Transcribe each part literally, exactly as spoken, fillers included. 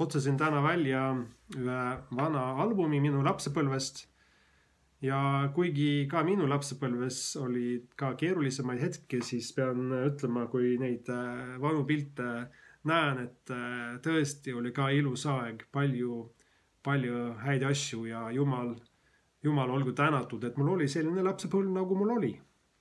otsasin täna välja ühe vana albumi minu lapsepõlvest ja kuigi ka minu lapsepõlves oli ka keerulisemaid hetki, siis pean ütlema, kui neid vanu pilte näen, et tõesti oli ka ilus aeg, palju, palju häid asju ja Jumal, Jumal olgu tänatud, et mul oli selline lapsepõlv, nagu mul oli.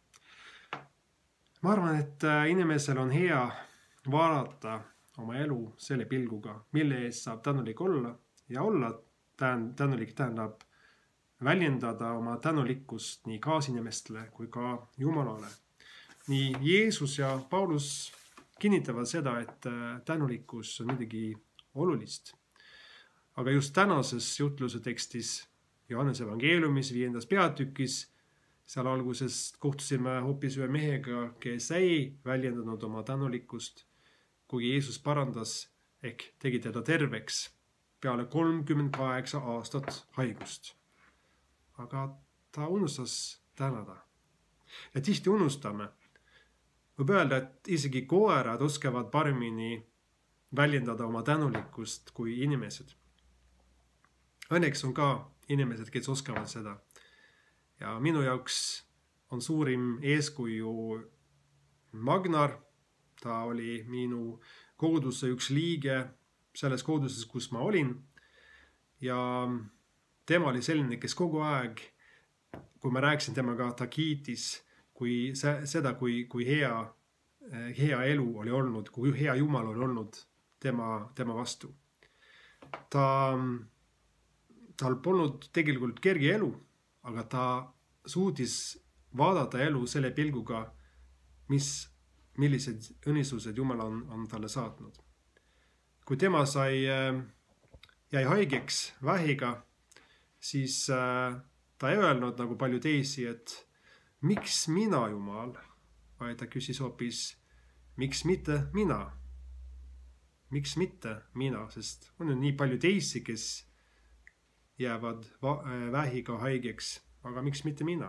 Ma arvan, et inimesel on hea vaadata oma elu selle pilguga, mille eest saab tänulik olla ja olla tänulik tähendab väljendada oma tänulikkust nii kaasinimestele kui ka Jumalale. Nii Jeesus ja Paulus kinnitavad seda, et tänulikkus on midagi olulist. Aga just tänases jutluse tekstis Johannese evangeeliumis viiendas peatükis seal alguses kohtusime hoopis ühe mehega, kes ei väljendanud oma tänulikkust, kui Jeesus parandas ehk tegi teda terveks peale kolmkümmend kaheksa aastat haigust. Aga ta unustas tänada. Ja tihti unustame. Võib öelda, et isegi koerad oskavad paremini väljendada oma tänulikkust kui inimesed. Õnneks on ka inimesed, kes oskavad seda. Ja minu jaoks on suurim eeskuju Magnar. Ta oli minu koguduse üks liige selles koguduses, kus ma olin. Ja tema oli selline, kes kogu aeg, kui ma rääkisin temaga, ta kiitis kui seda, kui, kui hea, hea elu oli olnud, kui hea Jumal oli olnud tema, tema vastu. Ta, tal polnud tegelikult kerge elu, aga ta suutis vaadata elu selle pilguga, mis, millised õnnistused Jumal on, on talle saatnud. Kui tema sai, jäi haigeks vähiga, siis ta ei öelnud nagu palju teisi, et miks mina, Jumal, vaid ta küsis hoopis, miks mitte mina? Miks mitte mina, sest on ju nii palju teisi, kes jäävad vähiga haigeks, aga miks mitte mina?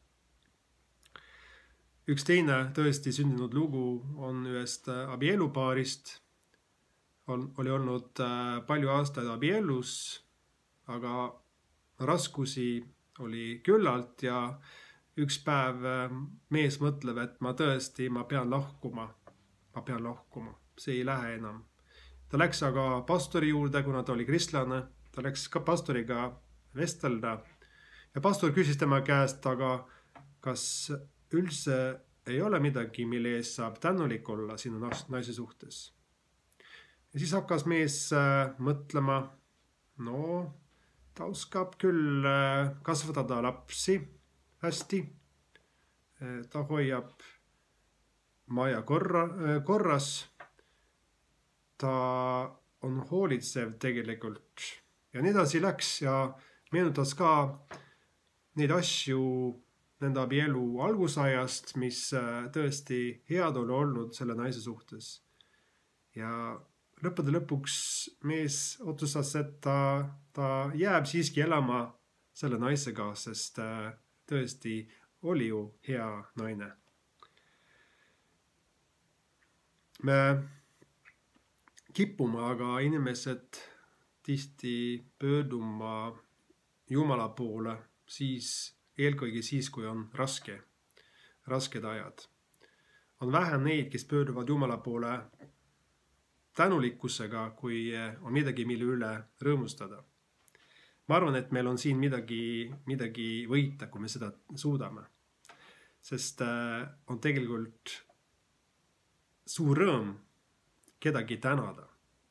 Üks teine tõesti sündinud lugu on ühest abielupaarist. On, oli olnud palju aastaid abielus, aga raskusi oli küllalt ja üks päev mees mõtleb, et ma tõesti, ma pean lahkuma. Ma pean lahkuma. See ei lähe enam. Ta läks aga pastori juurde, kuna ta oli kristlane. Ta läks ka pastoriga vestelda ja pastor küsis tema käest, aga kas üldse ei ole midagi, mille eest saab tänulik olla sinu naise suhtes. Ja siis hakkas mees mõtlema, no ta oskab küll kasvatada lapsi hästi, ta hoiab maja korra, korras, ta on hoolitsev tegelikult. Ja nii edasi läks ja meenutas ka neid asju nende abielu algusajast, mis tõesti head oli olnud selle naise suhtes. Ja lõppude lõpuks mees otsustas, et ta, ta jääb siiski elama selle naisega, sest tõesti oli ju hea naine. Me kipume aga inimesed tihti pöörduma Jumala poole, siis eelkõige siis, kui on raske, rasked ajad. On vähem neid, kes pöörduvad Jumala poole tänulikkusega, kui on midagi, mille üle rõõmustada. Ma arvan, et meil on siin midagi, midagi võita, kui me seda suudame. Sest on tegelikult suur rõõm kedagi tänada.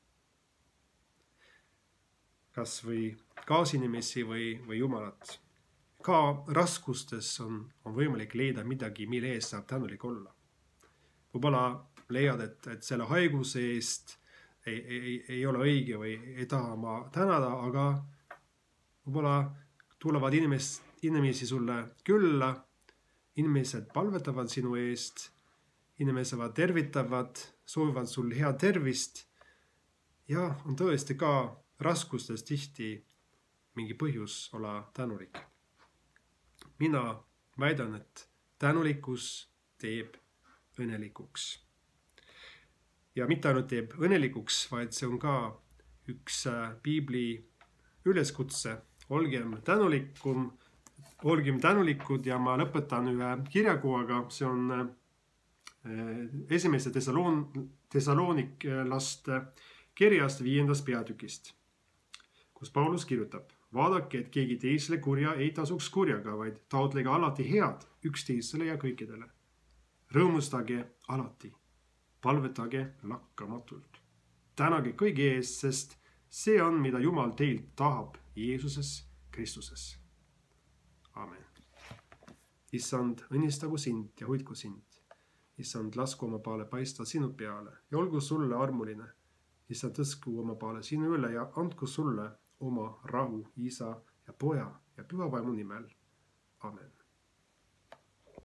Kas või kaasinimesi või, või Jumalat. Ka raskustes on, on võimalik leida midagi, mille eest saab tänulik olla. Võib-olla leiad, et, et selle haiguse eest ei, ei, ei ole õige või ei taha ma tänada, aga võib-olla tulevad inimes, inimesi sulle külla, inimesed palvetavad sinu eest, inimesed tervitavad, soovivad sul hea tervist ja on tõesti ka raskustes tihti mingi põhjus olla tänulik. Mina väidan, et tänulikkus teeb õnnelikuks. Ja mitte ainult teeb õnnelikuks, vaid see on ka üks piibli üleskutse. Olgem tänulikum, olgem tänulikud ja ma lõpetan ühe kirjakohaga. See on esimese Thessalon, Thessaloniklaste kirjast viiendast peatükist, kus Paulus kirjutab: vaadake, et keegi teisele kurja ei tasuks kurjaga, vaid taotlege alati head üksteisele ja kõikidele. Rõõmustage alati, palvetage lakkamatult. Tänage kõigi eest, sest see on, mida Jumal teilt tahab Jeesuses Kristuses. Amen. Issand, õnnistagu sind ja hoidku sind. Issand, lasku oma paale paista sinu peale ja olgu sulle armuline. Issand, tõsku oma paale sinu üle ja andku sulle oma rahu Isa ja Poja ja Püha Vaimu nimel. Amen.